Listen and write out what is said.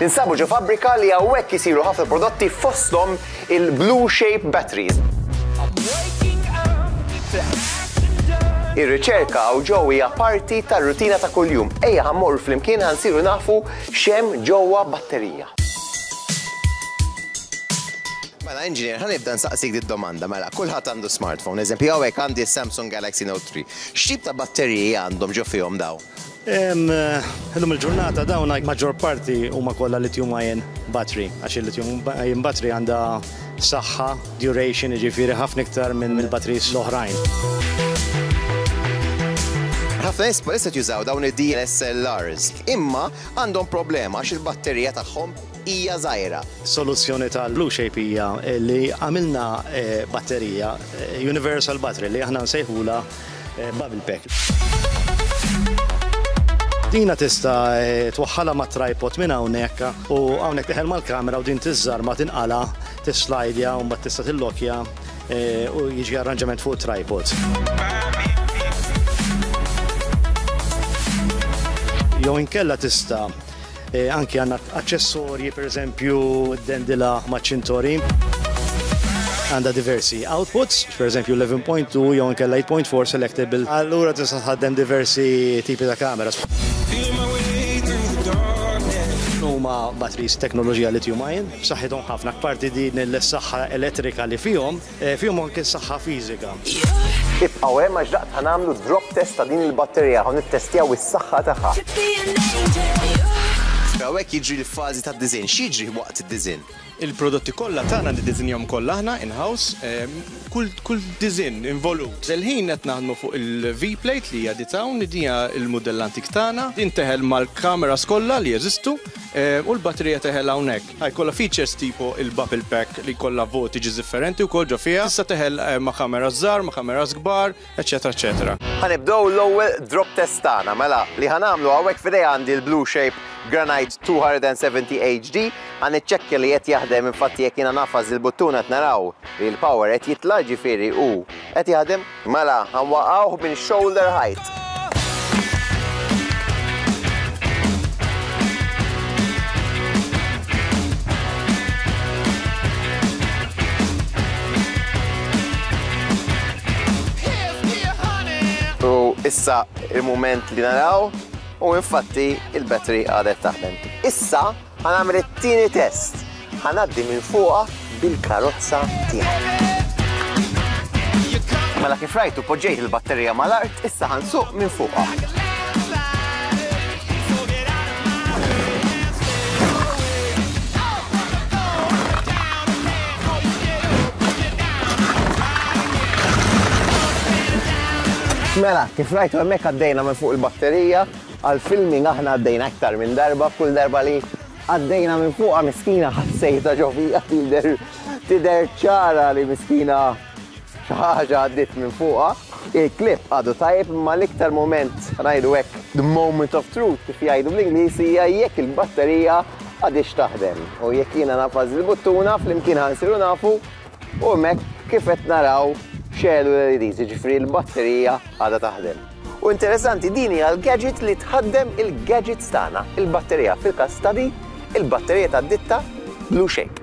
Ninsabu ġo fabbrika li hawnhekk isiru ħafna prodotti fosthom il-BLUESHAPE batteries. Ir-riċerka hawn ġew hija parti tar-rutina ta' kuljum. Ejja ħammorru flimkien ħansiru nafu x'hemm ġewwa batterija. Mela, inġinier, ħanibda nsaqsik id-domanda, mela, kulħadd għandu smartphone, eżempju hawnhekk għandi Samsung Galaxy Note 3. X'tip ta' batteriji għandhom ġo fihom dawn? Illum il-ġurnata dawn maġġor parti huma kollha lithium-ion battery, għax il-lithium-ion battery għandha saħħa, duration, jiġifieri ħafna iktar minn il-batteries l-oħrajn. Ħafna nies issa jużaw dawn id-DSLRs, imma għandhom problema għax il-batterija tagħhom hija żgħira. Soluzzjoni tal-BLUESHAPE hija li għamilna batterija universal battery li aħna nsejħula BUBBLEPACK. Dina tista' twaħħalha ma' tripod minn hawnhekk u hawnhekk teħel mal-kamera u din tiżżar ma tinqala tislajdja u mbagħad tista' tillokja u jiġi arranġament fuq tripod. Jew inkella tista' anki għandna aċċessorji, pereżempju d-dendila maċ-ċintori. Għandha diversi outputs, pereżempju 11.2 jew inkella 8.4 selectable. Allura tista' tħaddem diversi tipi ta' kameras. Huma batteries teknoloġija lithium-ion, b'saħħithom ħafna parti din is-saħħa elettrika li fihom anke s-saħħa fiżika. Ibqgħu hemm għax daqt ħanamlu drop test ta' din il-batterija ħa nittestjaw is-saħħa tagħha. Hawnhekk jiġri l-fażi tad-diżinn. X'jiġri waqt id-diżinn? Il-prodotti kollha tagħna niddiżinjahom kollha aħna in-house, kull diżinn involut. Żelħin qed naħdmu fuq il-V-plate li hija dawn li hija l-mudell antik tagħna, din teħel mal-kameras kollha li jeżistu u l-batterija teħel hawnhekk. Ħajkollha features tipo il-BUBBLEPACK li jkollha voltages differenti wkoll ġo fiha. Tista' teħel ma' kameras żgħar, ma' kameras kbar, eċetera, eċetera. Ħanibdew l-ewwel drop test tagħna, mela li ħanamlu hawnhekk f'idejja għandi l-BLUESHAPE GRANITE 270 HD għan iċċekkja li qed jaħdem infatti jekk jiena nafaż il-buttuna qed naraw li l-power qed jitla' ġifieri u qed jaħdem mela ħanwaqgħuh minn shoulder height. U issa il-mument li naraw u infatti il-battery għadet taħdem. Issa ħanagħmel it-tieni test. Ħanaddi minn fuqha bil-karozza tiegħi. Mela kif rajtu poġġejt il-batterija mal-art, issa ħansuq minn fuqha. Mela kif rajtu hemmhekk għaddejna minn fuq il-batterija. Għal-filming aħna għaddejna aktar minn darba, kull darba li għaddejna minn fuqha miskina ħassejta ġovija tidher ċara li miskina xi ħaġa għaddiet minn fuqha. Il-klip għadu tajjeb imma l-iktar moment ngħidu hekk the moment of truth kif jgħidu bl-Ingliż hija jekk il-batterija għadix taħdem. U jekk jiena nafaż il-buttuna flimkien ħansiru nafu u hemmhekk kif qed naraw xelu l-LED, ġifieri l-batterija għadha taħdem. U interessanti din hija l-gadget li tħaddem il-gadgets tagħna, il-batterija fil-każ ta' di, il-batterija tad-ditta BLUESHAPE.